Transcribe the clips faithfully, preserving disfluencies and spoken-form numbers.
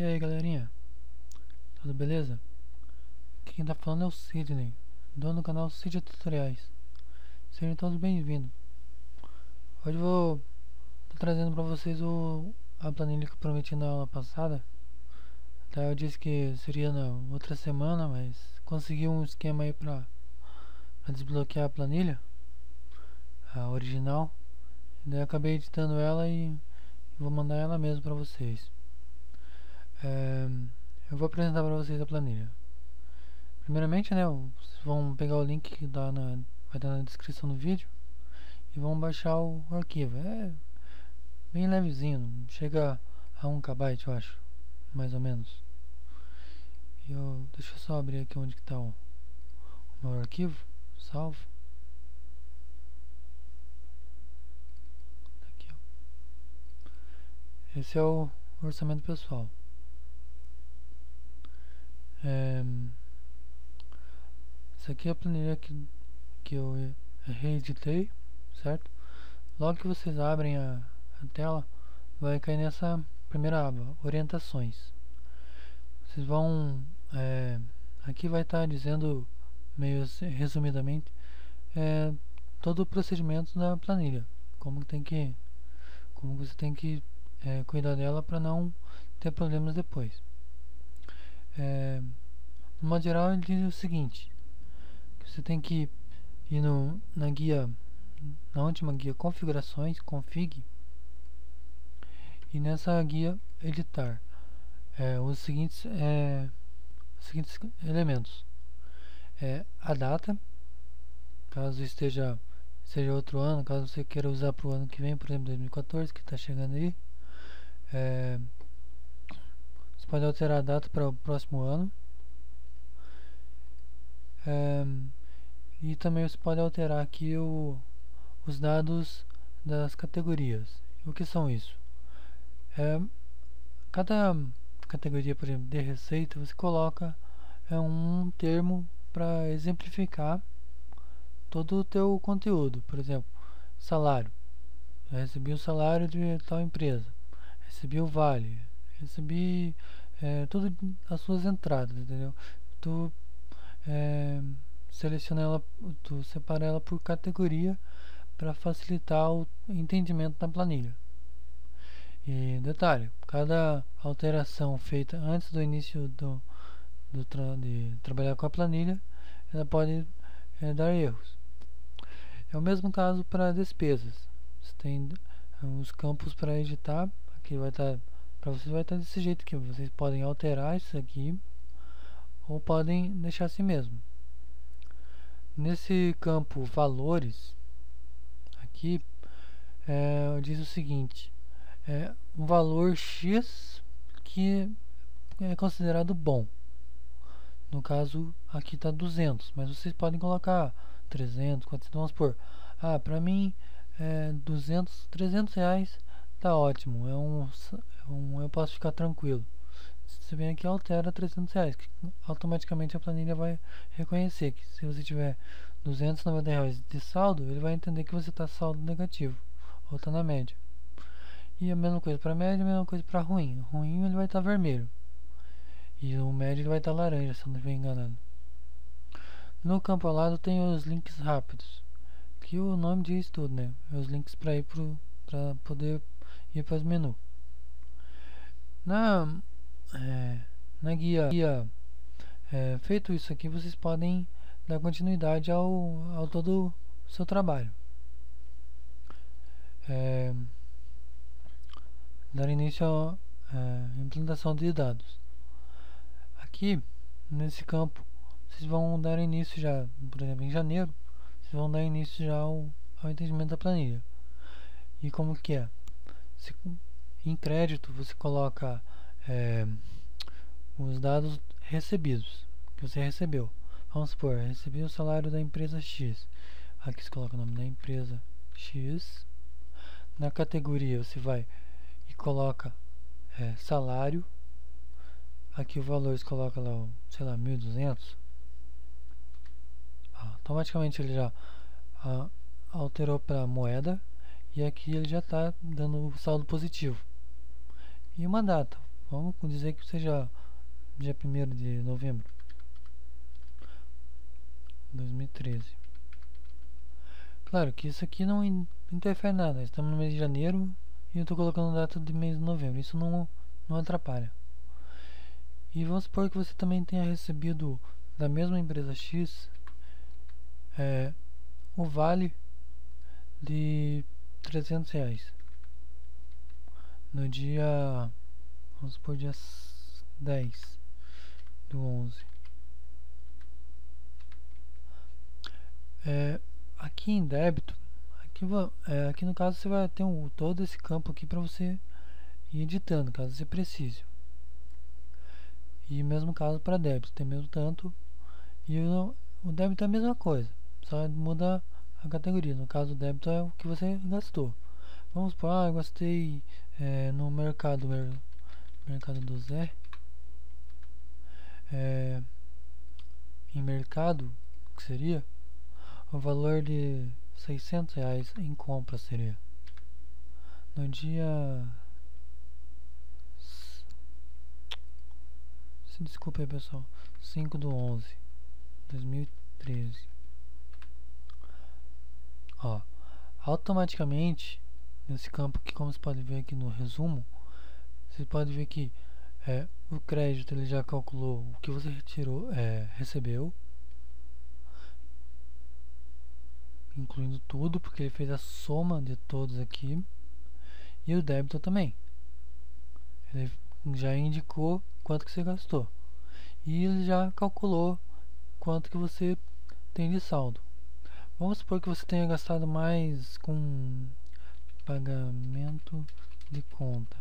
aí, galerinha, tudo beleza? Aqui quem tá falando é o Sidney, dono do canal Sidney Tutoriais. Sejam todos bem-vindos. Hoje eu vou tô trazendo pra vocês o, a planilha que eu prometi na aula passada. Tá, eu disse que seria na outra semana, mas consegui um esquema aí pra, pra desbloquear a planilha, a original. Daí eu acabei editando ela e vou mandar ela mesmo pra vocês. É, eu vou apresentar pra vocês a planilha. Primeiramente, né, vocês vão pegar o link que dá na, vai dar na descrição do vídeo e vão baixar o, o arquivo. É bem levezinho, chega a um kbyte, eu acho, mais ou menos. E eu, deixa eu só abrir aqui onde que tá o, o meu arquivo, salvo. Tá aqui, ó. Esse é o orçamento pessoal. É, essa aqui é a planilha que, que eu reeditei, certo? Logo que vocês abrem a, a tela, vai cair nessa primeira aba, orientações. Vocês vão, é, aqui vai estar dizendo, meio assim, resumidamente, é, todo o procedimento da planilha, como tem que, como você tem que é, cuidar dela para não ter problemas depois. É, no modo geral, ele diz o seguinte: que você tem que ir no, na guia, na última guia configurações, config, e nessa guia editar é, os seguintes é, os seguintes elementos: é, a data, caso esteja seja outro ano, caso você queira usar para o ano que vem, por exemplo dois mil e quatorze, que está chegando aí. É, você pode alterar a data para o próximo ano. É, e também você pode alterar aqui o, os dados das categorias. O que são isso? É, cada categoria, por exemplo, de receita, você coloca é, um termo para exemplificar todo o teu conteúdo. Por exemplo, salário. Eu recebi o salário de tal empresa. Recebi o vale. Recebi é, todas as suas entradas, entendeu? Tu é, seleciona ela, tu separa ela por categoria para facilitar o entendimento da planilha. E detalhe, cada alteração feita antes do início do, do tra de trabalhar com a planilha, ela pode é, dar erros. É o mesmo caso para despesas. Você tem os campos para editar. Aqui vai estar, para vocês vai estar desse jeito aqui. Vocês podem alterar isso aqui ou podem deixar assim mesmo. Nesse campo valores, aqui é, diz o seguinte: é um valor X que é considerado bom. No caso aqui está duzentos, mas vocês podem colocar trezentos, quatrocentos, vamos supor. Ah, para mim é duzentos, trezentos reais tá ótimo, é um, é um, eu posso ficar tranquilo. Você vem aqui e altera trezentos reais, que automaticamente a planilha vai reconhecer que se você tiver duzentos e noventa reais de saldo, ele vai entender que você está saldo negativo ou está na média. E a mesma coisa para média, a mesma coisa para ruim. Ruim ele vai estar vermelho e o médio ele vai estar laranja, se eu não estiver enganado. No campo ao lado tem os links rápidos, que o nome diz tudo, né? Os links para ir para poder ir para os menus. Na é, na guia, guia é, feito isso aqui, vocês podem dar continuidade ao, ao todo o seu trabalho. É, dar início à é, implementação de dados. Aqui, nesse campo, vocês vão dar início já, por exemplo, em janeiro, vocês vão dar início já ao, ao entendimento da planilha. E como que é? Se, em crédito, você coloca é, os dados recebidos, que você recebeu. Vamos supor, recebi o salário da empresa X. Aqui você coloca o nome da empresa X. Na categoria você vai e coloca é, salário. Aqui o valor você coloca lá, sei lá, mil e duzentos. Ah, automaticamente ele já ah, alterou para moeda. E aqui ele já está dando o saldo positivo. E uma data. Vamos dizer que seja dia primeiro de novembro de dois mil e treze. Claro que isso aqui não interfere nada. Estamos no mês de janeiro e eu estou colocando data de mês de novembro. Isso não, não atrapalha. E vamos supor que você também tenha recebido da mesma empresa X é, o vale de trezentos reais no dia, vamos supor, dia dez do onze. É, aqui em débito, aqui, é, aqui no caso você vai ter um, todo esse campo aqui para você ir editando, caso você precise. E mesmo caso para débito, tem mesmo tanto. E o, o débito é a mesma coisa, só muda a categoria. No caso, o débito é o que você gastou. Vamos supor, ah, eu gastei é, no mercado, mer, mercado do Zé. É, em mercado, que seria o valor de seiscentos reais em compra seria no dia, se desculpe aí pessoal, cinco do onze de dois mil e treze. Ó, automaticamente nesse campo aqui, como você pode ver aqui no resumo, você pode ver que é, o crédito ele já calculou o que você retirou, é, recebeu, incluindo tudo, porque ele fez a soma de todos aqui, e o débito também. Ele já indicou quanto que você gastou e ele já calculou quanto que você tem de saldo. Vamos supor que você tenha gastado mais com pagamento de conta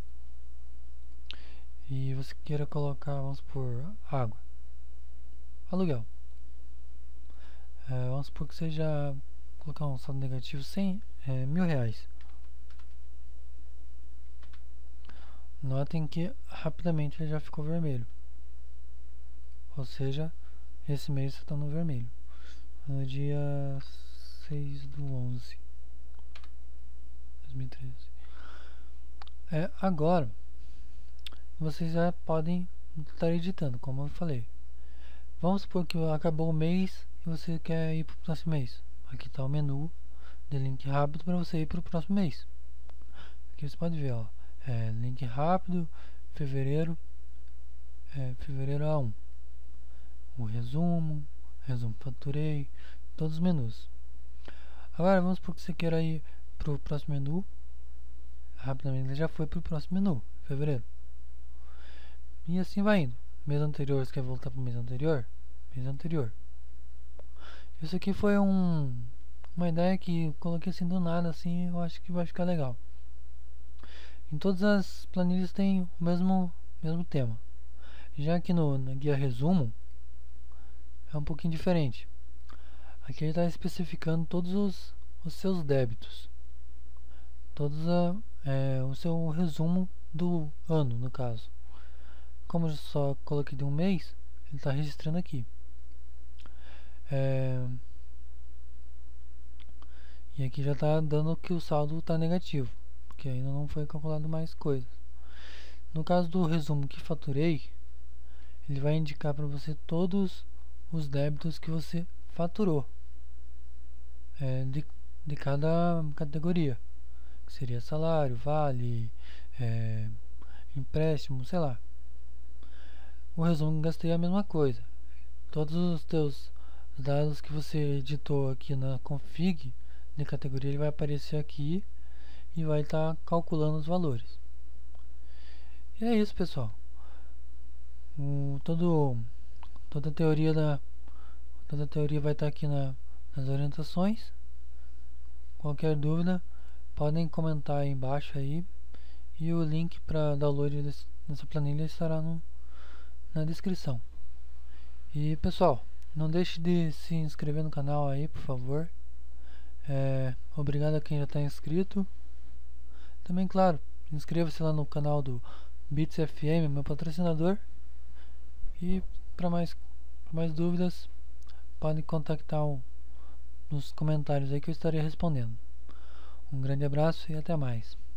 e você queira colocar, vamos supor, água, aluguel. É, vamos supor que você já colocar um saldo negativo cem, é, mil reais. Notem que rapidamente ele já ficou vermelho, ou seja, esse mês você está no vermelho. No dia seis do onze de dois mil e treze. É, agora vocês já podem estar editando, como eu falei. Vamos supor que acabou o mês e você quer ir para o próximo mês. Aqui está o menu de link rápido para você ir para o próximo mês. Aqui você pode ver, ó, é, link rápido, fevereiro, é, fevereiro A um. O resumo, resumo faturei, todos os menus. Agora vamos supor que você queira ir para o próximo menu. Rapidamente ele já foi para o próximo menu, fevereiro. E assim vai indo. Mês anterior, você quer voltar para o mês anterior? Mês anterior. Isso aqui foi um, uma ideia que eu coloquei assim do nada, assim, eu acho que vai ficar legal. Em todas as planilhas tem o mesmo, mesmo tema. Já aqui no, na guia resumo, é um pouquinho diferente. Aqui ele está especificando todos os, os seus débitos. Todos a, é, o seu resumo do ano, no caso. Como eu só coloquei de um mês, ele está registrando aqui. É, e aqui já está dando que o saldo está negativo, porque ainda não foi calculado mais coisas. No caso do resumo que faturei, ele vai indicar para você todos os débitos que você faturou, é, de, de cada categoria, que seria salário, vale, é, empréstimo, sei lá. O resumo que gastei é a mesma coisa. Todos os teus dados que você editou aqui na config de categoria, ele vai aparecer aqui e vai estar tá calculando os valores. E é isso, pessoal. O, todo, toda a teoria da toda a teoria vai estar tá aqui na, nas orientações. Qualquer dúvida, podem comentar aí embaixo aí, e o link para download desse, dessa planilha estará no, na descrição. E pessoal, não deixe de se inscrever no canal aí, por favor. É, obrigado a quem já está inscrito. Também, claro, inscreva-se lá no canal do Beats F M, meu patrocinador. E para mais, mais dúvidas, podem contactar o, nos comentários aí que eu estarei respondendo. Um grande abraço e até mais.